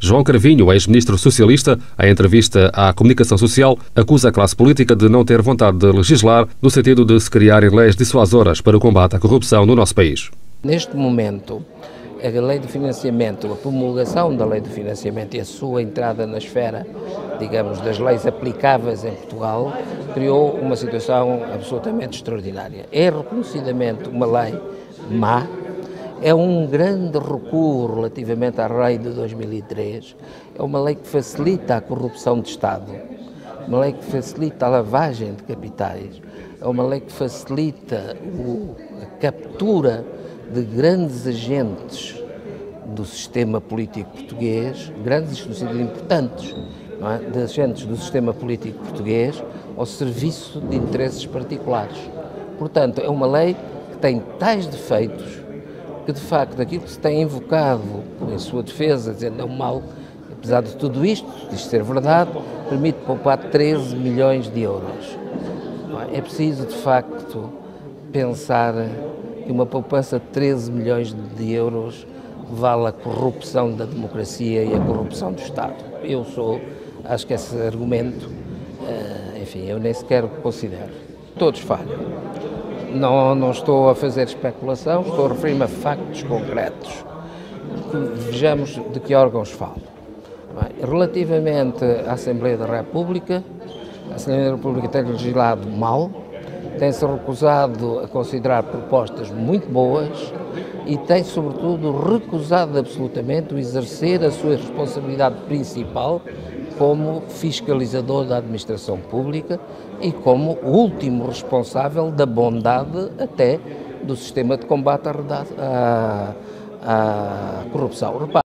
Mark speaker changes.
Speaker 1: João Cravinho, ex-ministro socialista, em entrevista à Comunicação Social, acusa a classe política de não ter vontade de legislar no sentido de se criarem leis dissuasoras para o combate à corrupção no nosso país.
Speaker 2: Neste momento, a lei de financiamento, a promulgação da lei de financiamento e a sua entrada na esfera, digamos, das leis aplicáveis em Portugal, criou uma situação absolutamente extraordinária. É reconhecidamente uma lei má, é um grande recuo relativamente à lei de 2003, é uma lei que facilita a corrupção de Estado, uma lei que facilita a lavagem de capitais, é uma lei que facilita a captura de grandes agentes do sistema político português, grandes no sentido importantes, não é? De agentes do sistema político português ao serviço de interesses particulares. Portanto, é uma lei que tem tais defeitos que, de facto, aquilo que se tem invocado em sua defesa, dizendo não mal, apesar de tudo isto, diz ser verdade, permite poupar 13 milhões de euros. É preciso, de facto, pensar que uma poupança de 13 milhões de euros vale a corrupção da democracia e a corrupção do Estado. Acho que esse argumento, enfim, eu nem sequer o considero. Todos falham. Não estou a fazer especulação, estou a referir-me a factos concretos. Vejamos de que órgãos falo. Relativamente à Assembleia da República, a Assembleia da República tem legislado mal, tem-se recusado a considerar propostas muito boas e tem, sobretudo, recusado absolutamente o exercer a sua responsabilidade principal como fiscalizador da administração pública e como último responsável da bondade até do sistema de combate à corrupção.